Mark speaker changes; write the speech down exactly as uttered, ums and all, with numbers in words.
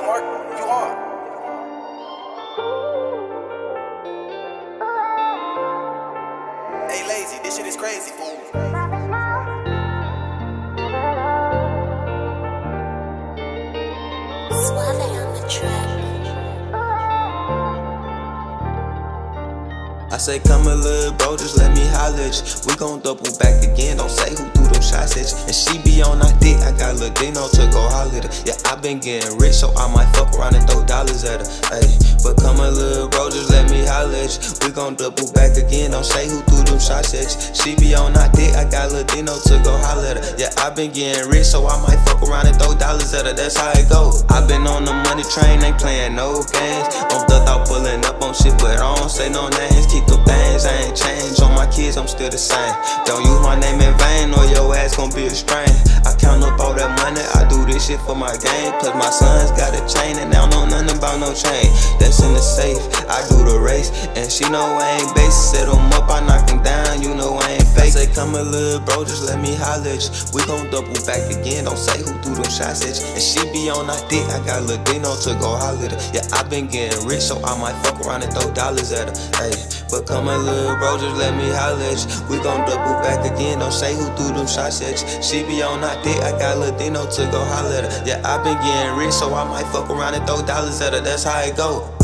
Speaker 1: Mark. You hard. Hey, lazy, this shit is crazy, fool.
Speaker 2: Suave on the track.
Speaker 3: I say come a little bro, just let me holler at you. We gon' double back again, don't say who threw them shots at you. And she be on that dick, I got Lil Dino to go holler at her. Yeah, I been getting rich, so I might fuck around and throw dollars at her. Ay, but come a little bro, just let me holler at you. We gon' double back again, don't say who threw them shots at you. She be on that dick, I got Lil Dino to go holler at her. Yeah, I been getting rich, so I might fuck around and throw dollars at her. That's how it go. I been on the money train, ain't playing no games. I'm stuck out pulling up on shit, but I don't say no names. Keep the things, I ain't changed. On my kids, I'm still the same. Don't use my name in vain, or your ass gon' be a strain. I count up all that money, I do this shit for my game. Plus my sons got a chain, and they don't know nothing about no chain. That's in the safe, I do the race, and she know I ain't basic. Set them up, I knock them down, you know I ain't fake. I say come a little bro, just let me holler at you. We gon' double back again, don't say who threw them shots at you. And she be on that dick, I got Lil Dino to go holler at her. Yeah, I been getting rich, so I might fuck around and throw dollars at her. Ay, but come a little bro, just let me holler at you. We gon' double back again, don't say who threw them shots at you. She be on that dick, I got Lil Dino to go holler at her. Yeah, I been getting rich, so I might fuck around and throw dollars at her. That's how it go.